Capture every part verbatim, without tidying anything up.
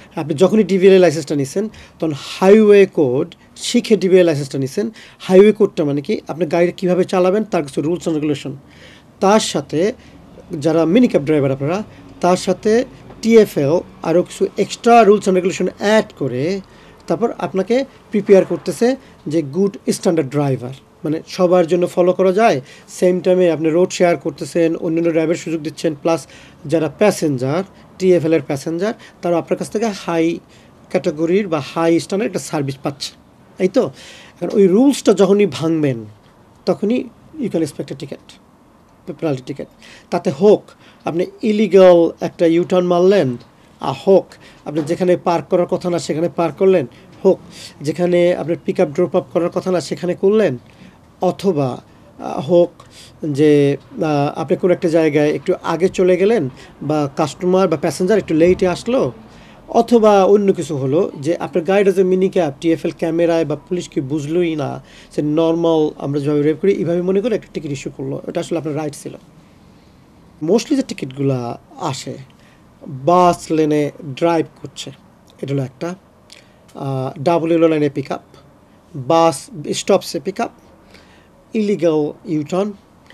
আপনি যখনই ডিভিএল লাইসেন্সটা নিছেন তখন হাইওয়ে কোড শিখে ডিভিএল লাইসেন্সটা নিছেন। হাইওয়ে কোডটা মানে কি, আপনি গাড়ি কীভাবে চালাবেন তার কিছু রুলস অ্যান্ড রেগুলেশন, তার সাথে যারা মিনি ক্যাব ড্রাইভার আপনারা, তার সাথে টিএফএল আরও কিছু extra rules and regulation add করে তারপর আপনাকে প্রিপেয়ার করতেছে যে গুড স্ট্যান্ডার্ড ড্রাইভার, মানে সবার জন্য ফলো করা যায়। সেম টাইমে আপনি রোড শেয়ার করতেছেন, অন্যান্য ড্রাইভার সুযোগ দিচ্ছেন, প্লাস যারা প্যাসেঞ্জার টিএফএলের প্যাসেঞ্জার তারা আপনার কাছ থেকে হাই ক্যাটাগরির বা হাই স্ট্যান্ডার্ড একটা সার্ভিস পাচ্ছে, এই তো। কারণ ওই রুলসটা যখনই ভাঙবেন তখনই you can expect a ticket, penalty ticket. তাতে হোক আপনি ইলিগাল একটা ইউটার্ন মারলেন, আর হোক আপনি যেখানে পার্ক করার কথা না সেখানে পার্ক করলেন, হোক যেখানে আপনার পিক আপ ড্রপ আপ করার কথা না সেখানে করলেন, অথবা হোক যে আপনি কোনো একটা জায়গায় একটু আগে চলে গেলেন বা কাস্টমার বা প্যাসেঞ্জার একটু লেটে আসলো, অথবা অন্য কিছু হলো যে আপনার গাড়িটা যে মিনি ক্যাব টিএফএল ক্যামেরায় বা পুলিশকে বুঝলোই না, সে নর্মাল আমরা যেভাবে রেভ করি এইভাবে মনে করে একটা টিকিট ইস্যু করলো, এটা আসলে আপনার রাইট ছিল। মোস্টলি যে টিকিটগুলো আসে বাস লেনে ড্রাইভ করছে, এটা হলো একটা। ডাবল ইউলো লাইনে পিক আপ, বাস স্টপসে pick up, illegal U turn,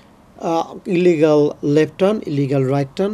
illegal left turn, illegal right turn,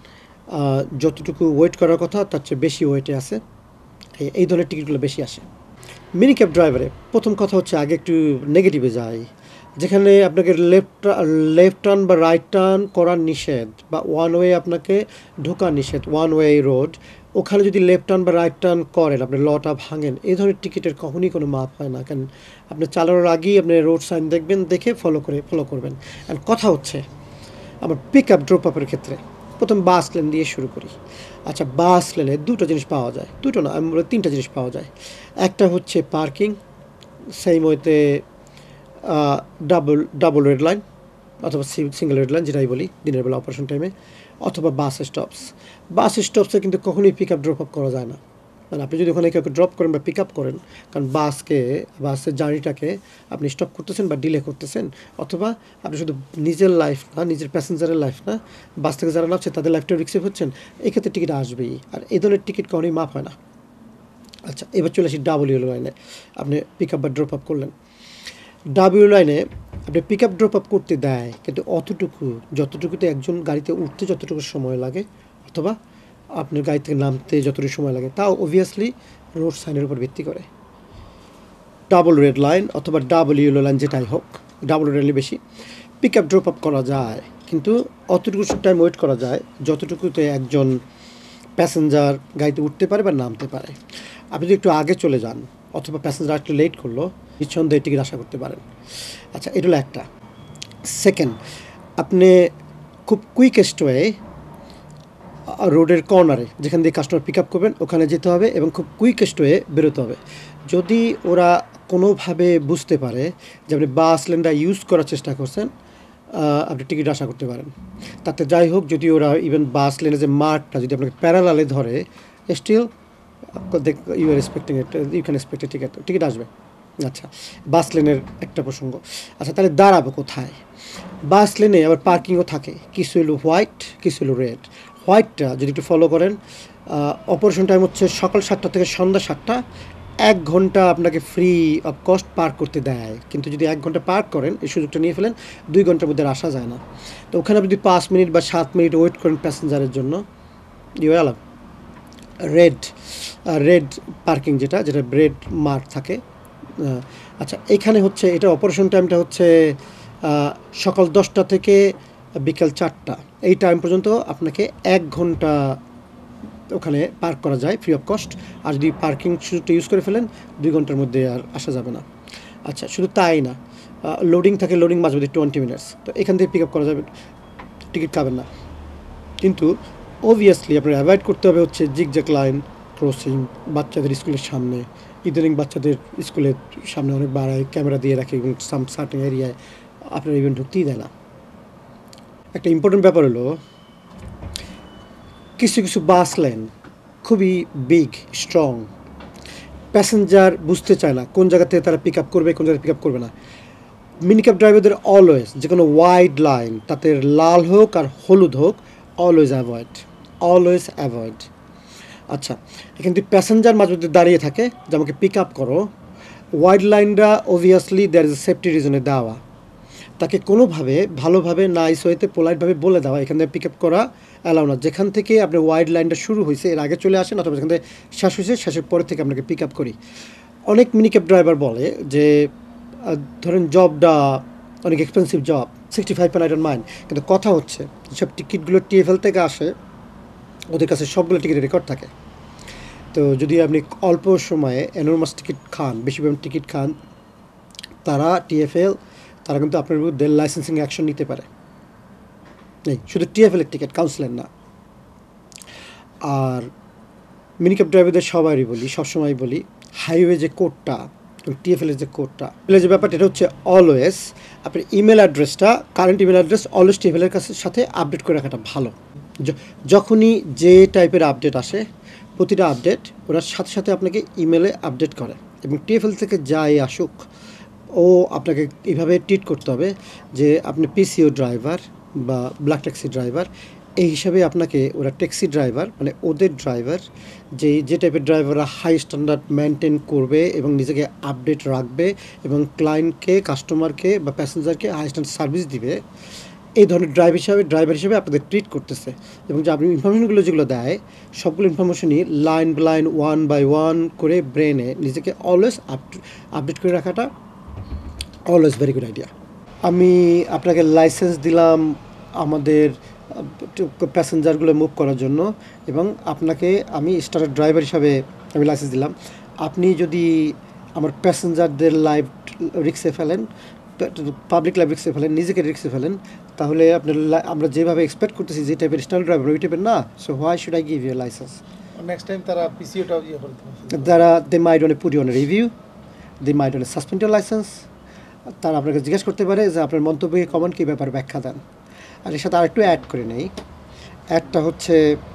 যতটুকু ওয়েট করার কথা তার চেয়ে বেশি ওয়েটে আসে, এই ধরনের টিকিটগুলো বেশি আসে। মিনি ক্যাব ড্রাইভারে প্রথম কথা হচ্ছে আগে একটু নেগেটিভে যায়, যেখানে আপনাকে লেফট লেফট টার্ন বা রাইট টার্ন করার নিষেধ বা ওয়ান ওয়ে আপনাকে ঢোকার নিষেধ, ওয়ান ওয়ে রোড, ওখানে যদি লেফট টার্ন বা রাইট টার্ন করেন আপনি লটা ভাঙেন, এই ধরনের টিকিটের কখনই কোনো মাপ হয় না। কারণ আপনি চালানোর আগেই আপনি রোড সাইন দেখবেন, দেখে ফলো করে ফলো করবেন। অ্যান্ড কথা হচ্ছে আমার পিক আপ ড্রপ আপের ক্ষেত্রে প্রথম বাস লেন দিয়ে শুরু করি। আচ্ছা, বাস লেনে দুটো জিনিস পাওয়া যায়, দুটো না আমি বলি তিনটা জিনিস পাওয়া যায়। একটা হচ্ছে পার্কিং, সেই মতে ডাবল ডাবল রেড লাইন অথবা সিঙ্গেল রেড লাইন যেটাই বলি দিনের বেলা অপারেশন টাইমে, অথবা বাস স্টপস। বাস স্টপসে কিন্তু কখনোই পিক আপ ড্রপ আপ করা যায় না, মানে আপনি যদি ওখানে কেউ ড্রপ করেন বা পিক আপ করেন, কারণ বাসকে বাসের জার্নিটাকে আপনি স্টপ করতেছেন বা ডিলে করতেছেন, অথবা আপনি শুধু নিজের লাইফ না, নিজের প্যাসেঞ্জারের লাইফ না, বাস থেকে যারা নামছে তাদের লাইফটা রিক্সে হচ্ছেন, এক্ষেত্রে টিকিট আসবেই। আর এই ধরনের টিকিট কখনোই মাপ হয় না। আচ্ছা, এবার চলে আসি ডাবল ইউলো লাইনে। আপনি পিক আপ বা ড্রপ আপ করলেন, ডাবল লাইনে আপনি পিক আপ ড্রপ আপ করতে দেয়, কিন্তু অতটুকু যতটুকুতে একজন গাড়িতে উঠতে যতটুকু সময় লাগে অথবা আপনার গাড়ি থেকে নামতে যতটুকু সময় লাগে, তাও অবভিয়াসলি রোড সাইনের উপর ভিত্তি করে। ডাবল রেড লাইন অথবা ডাবল ইয়েলো লাইন যেটাই হোক, ডাবল রেড লাইনে বেশি পিক আপ ড্রপ আপ করা যায়, কিন্তু অতটুকু টাইম ওয়েট করা যায় যতটুকুতে একজন প্যাসেঞ্জার গাড়িতে উঠতে পারে বা নামতে পারে। আপনি যদি একটু আগে চলে যান অথবা প্যাসেঞ্জার একটু লেট করলো, নিঃসন্দেহে টিকিট আশা করতে পারেন। আচ্ছা, এটা হলো একটা। সেকেন্ড, আপনি খুব কুইকেস্ট ওয়ে রোডের কর্নারে যেখান দিয়ে কাস্টমার পিক আপ করবেন ওখানে যেতে হবে এবং খুব কুইকেস্ট ওয়ে বেরোতে হবে। যদি ওরা কোনোভাবে বুঝতে পারে যে আপনি বাস লেনটা ইউজ করার চেষ্টা করছেন, আপনি টিকিট আশা করতে পারেন। তাতে যাই হোক, যদি ওরা ইভেন বাস লেনে যে মার্কটা যদি আপনাকে প্যারালালে ধরে, still you are expecting it, you can expect a ticket ticket আসবে। আচ্ছা, বাস লেনের একটা প্রসঙ্গ। আচ্ছা, তাহলে দাঁড়াবো কোথায়? বাস লেনে আবার পার্কিংও থাকে, কিছু হলো হোয়াইট, কিছু হলো রেড। হোয়াইটটা যদি একটু ফলো করেন, অপারেশন টাইম হচ্ছে সকাল সাতটা থেকে সন্ধ্যা সাতটা, এক ঘন্টা আপনাকে ফ্রি অফ কস্ট পার্ক করতে দেয়। কিন্তু যদি এক ঘন্টা পার্ক করেন, এই সুযোগটা নিয়ে ফেলেন, দুই ঘন্টার মধ্যে আসা যায় না। তো ওখানে আপনি যদি পাঁচ মিনিট বা সাত মিনিট ওয়েট করেন প্যাসেঞ্জারের জন্য, you allow. Red red parking যেটা যেটা রেড মার্ক থাকে। আচ্ছা, এখানে হচ্ছে এটা অপারেশন টাইমটা হচ্ছে সকাল দশটা থেকে বিকাল চারটা, এই টাইম পর্যন্ত আপনাকে এক ঘন্টা ওখানে পার্ক করা যায় ফ্রি অফ কস্ট। আর যদি পার্কিং সুযোগটা ইউজ করে ফেলেন, দুই ঘন্টার মধ্যে আর আসা যাবে না। আচ্ছা, শুধু তাই না, লোডিং থাকে, লোডিং মাঝে মধ্যে টোয়েন্টি মিনিটস, তো এখান থেকে পিক আপ করা যাবে, টিকিট পাবেন না। কিন্তু অবভিয়াসলি আপনার অ্যাভয়েড করতে হবে হচ্ছে জিগজ্যাগ লাইন ক্রসিং, বাচ্চাদের স্কুলের সামনে, ইদানিং বাচ্চাদের স্কুলের সামনে অনেক বাড়ায় ক্যামেরা দিয়ে রাখে এবং সাম সার্টেন এরিয়ায় আপনার ইভেন ঢুকতেই দেয় না। একটা ইম্পর্টেন্ট ব্যাপার হলো, কিছু কিছু বাস লেন খুবই বিগ স্ট্রং, প্যাসেঞ্জার বুঝতে চায় না কোন জায়গা থেকে তারা পিক আপ করবে, কোন জায়গায় পিক আপ করবে না। মিনি ক্যাব ড্রাইভারদের অলওয়েজ যে কোনো ওয়াইড লাইন, তাতে লাল হোক আর হলুদ হোক, অলওয়েজ অ্যাভয়েড, অলওয়েজ অ্যাভয়েড। আচ্ছা, এখানে যদি প্যাসেঞ্জার মাঝে মধ্যে দাঁড়িয়ে থাকে যে আমাকে পিক আপ করো, ওয়াইড লাইনটা obviously there is a safety রিজনে দেওয়া, তাকে কোনোভাবে ভালোভাবে নাইস ওয়েতে পোলাইটভাবে বলে দেওয়া এখান থেকে পিক আপ করা অ্যালাউ না। যেখান থেকে আপনার ওয়াইড লাইনটা শুরু হয়েছে এর আগে চলে আসেন, অথবা যেখান থেকে শেষ হয়েছে শেষের পরে থেকে আপনাকে পিক আপ করি। অনেক মিনিক্যাব ড্রাইভার বলে যে ধরেন জবটা অনেক expensive job, sixty five point I don't mind, কিন্তু কথা হচ্ছে যেসব টিকিটগুলো টিএফএল থেকে আসে ওদের কাছে সবগুলো টিকিটের রেকর্ড থাকে। তো যদি আপনি অল্প সময়ে এনর্মাস টিকিট খান, বেশি পরিমাণ টিকিট খান, তারা টিএফএল তারা কিন্তু আপনার বিরুদ্ধে লাইসেন্সিং অ্যাকশন নিতে পারে। নেই শুধু টিএফএলের টিকিট, কাউন্সিলের না। আর মিনিক্যাব ড্রাইভারদের সবারই বলি, সবসময় বলি, হাইওয়ে যে কোডটা টিএফএলের যে কোডটা এর যে ব্যাপারটা, এটা হচ্ছে অলওয়েজ আপনার ইমেল অ্যাড্রেসটা, কারেন্ট ইমেল অ্যাড্রেস অলওয়েজ টিএফএলের কাছে সাথে আপডেট করে রাখাটা ভালো। যখনই যে টাইপের আপডেট আসে, প্রতিটা আপডেট ওরা সাথে সাথে আপনাকে ইমেলে আপডেট করে, এবং টিএফএল থেকে যাই আসুক ও আপনাকে এইভাবে ট্রিট করতে হবে যে আপনি পিসিও ড্রাইভার বা ব্ল্যাক ট্যাক্সি ড্রাইভার, এই হিসাবে আপনাকে ওরা ট্যাক্সি ড্রাইভার মানে ওদের ড্রাইভার, যে যে টাইপের ড্রাইভাররা হাই স্ট্যান্ডার্ড মেনটেন করবে এবং নিজেকে আপডেট রাখবে এবং ক্লায়েন্টকে, কাস্টমারকে বা প্যাসেঞ্জারকে হাই স্ট্যান্ডার্ড সার্ভিস দিবে, এই ধরনের ড্রাইভার হিসাবে ড্রাইভার হিসেবে আপনাদের ট্রিট করতেছে। এবং যে আপনি ইনফরমেশনগুলো যেগুলো দেয় সবগুলো ইনফরমেশনই line by line, one by one করে ব্রেনে নিজেকে অলওয়েজ আপ আপডেট করে রাখাটা অলওয়েজ ভেরি গুড আইডিয়া। আমি আপনাকে লাইসেন্স দিলাম আমাদের প্যাসেঞ্জারগুলো মুভ করার জন্য, এবং আপনাকে আমি স্টার ড্রাইভার হিসাবে আমি লাইসেন্স দিলাম। আপনি যদি আমার প্যাসেঞ্জারদের লাইফ রিক্সে ফেলেন, পাবলিক লাইফ রিক্সে ফেলেন, নিজেকে রিক্সে ফেলেন, তাহলে আপনার আমরা যেভাবে এক্সপেক্ট করতেছি যে টাইপের স্টার ড্রাইভার ওই টাইপের না। So why should I give you licence? Next time তারা পিসিওটাও ইয়ে করতে তারা they might want put you on review, they might want suspend your licence. তারা আপনাকে জিজ্ঞেস করতে পারে যে আপনার মন্তব্যে কমন কী ব্যাপার ব্যাখ্যা দেন। আর এর সাথে আরেকটু অ্যাড করে নেই, একটা হচ্ছে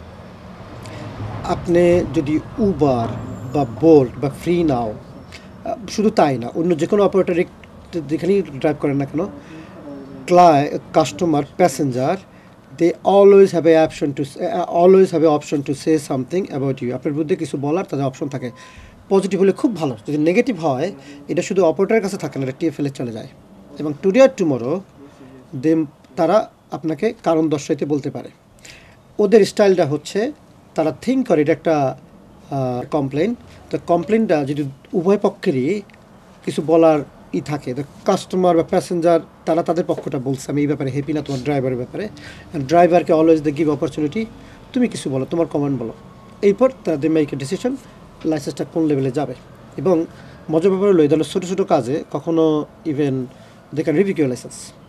আপনি যদি উবার বা বোল্ট বা ফ্রি নাও, শুধু তাই না, অন্য যে কোনো অপারেটর যেখানেই ড্রাইভ করেন না কেন, client, customer, passenger, they always have a option to always have a option to say something about you. আপনার বিরুদ্ধে কিছু বলার তাদের অপশন থাকে। পজিটিভ হলে খুব ভালো, যদি নেগেটিভ হয় এটা শুধু অপারেটরের কাছে থাকে না, এটা টিএফএলে চলে যায়। এবং টুডে আর টুমোরো দে তারা আপনাকে কারণ দর্শাইতে বলতে পারে। ওদের স্টাইলটা হচ্ছে তারা থিঙ্ক করে এটা একটা কমপ্লেন, তো কমপ্লেনটা যদি উভয় পক্ষেরই কিছু বলার ই থাকে, তো কাস্টমার বা প্যাসেঞ্জার তারা তাদের পক্ষটা বলছে আমি এই ব্যাপারে হ্যাপি না তোমার ড্রাইভারের ব্যাপারে, ড্রাইভারকে অলওয়েজ দে গিভ অপরচুনিটি, তুমি কিছু বলো, তোমার কমেন্ট বলো, এরপর তারা দে মেক এ ডিসিশন লাইসেন্সটা কোন লেভেলে যাবে। এবং মজার ব্যাপার হলো এই ধরনের ছোটো ছোটো কাজে কখনো even they can review your licence.